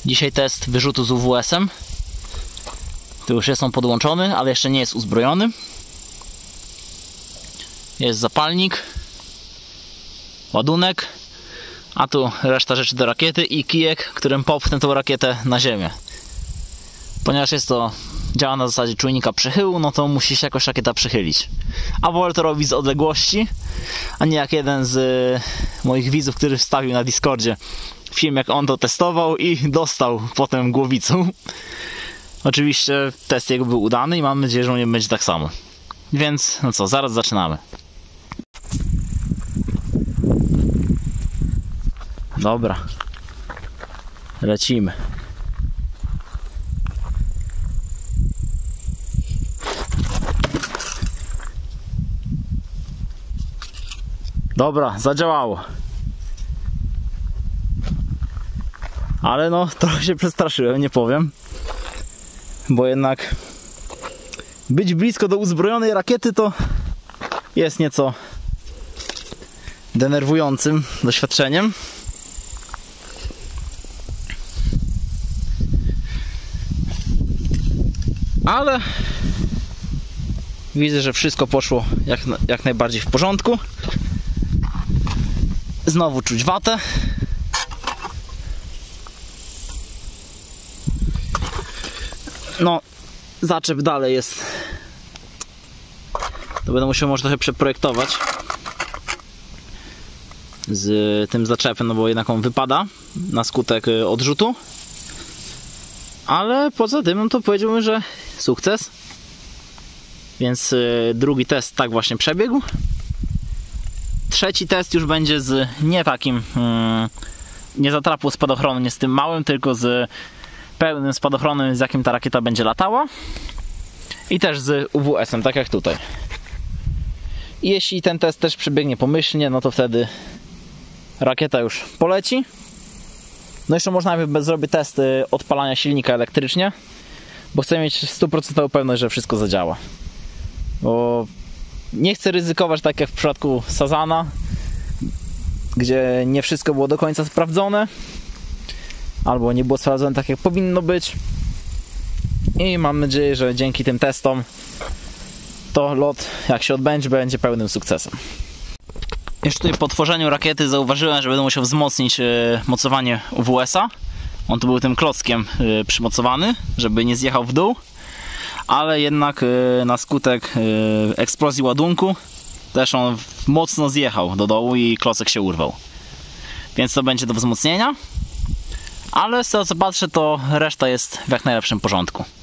Dzisiaj test wyrzutu z UWS-em. Tu już jest on podłączony, ale jeszcze nie jest uzbrojony. Jest zapalnik, ładunek, a tu reszta rzeczy do rakiety i kijek, którym popchnę tą rakietę na ziemię. Ponieważ działa na zasadzie czujnika przychyłu, no to musi się jakoś rakieta przychylić. A wolę to robić z odległości, a nie jak jeden z moich widzów, który wstawił na Discordzie film, jak on to testował i dostał potem głowicą. Oczywiście test jego był udany i mam nadzieję, że u mnie będzie tak samo. Więc no co, zaraz zaczynamy. Dobra, lecimy. Dobra, zadziałało. Ale no, trochę się przestraszyłem, nie powiem. Bo jednak być blisko do uzbrojonej rakiety to jest nieco denerwującym doświadczeniem. Ale widzę, że wszystko poszło jak najbardziej w porządku. Znowu czuć watę. No, zaczep dalej jest. To będę musiał może trochę przeprojektować z tym zaczepem, no bo jednak on wypada na skutek odrzutu. Ale poza tym, no to powiedziałbym, że sukces. Więc drugi test tak właśnie przebiegł. Trzeci test już będzie z nie takim, nie z atrapu spadochronu, nie z tym małym, tylko z pełnym spadochronem, z jakim ta rakieta będzie latała. I też z UWS-em, tak jak tutaj. I jeśli ten test też przebiegnie pomyślnie, no to wtedy rakieta już poleci. No jeszcze można zrobić test odpalania silnika elektrycznie, bo chcę mieć 100% pewność, że wszystko zadziała. Bo nie chcę ryzykować tak jak w przypadku Sazana, gdzie nie wszystko było do końca sprawdzone, albo nie było sprawdzone tak jak powinno być. I mam nadzieję, że dzięki tym testom to lot, jak się odbędzie, będzie pełnym sukcesem. Jeszcze tutaj po tworzeniu rakiety zauważyłem, że będę musiał wzmocnić mocowanie UWS-a. On tu był tym klockiem przymocowany, żeby nie zjechał w dół. Ale jednak na skutek eksplozji ładunku też on mocno zjechał do dołu i klocek się urwał. Więc to będzie do wzmocnienia. Ale z tego co patrzę, to reszta jest w jak najlepszym porządku.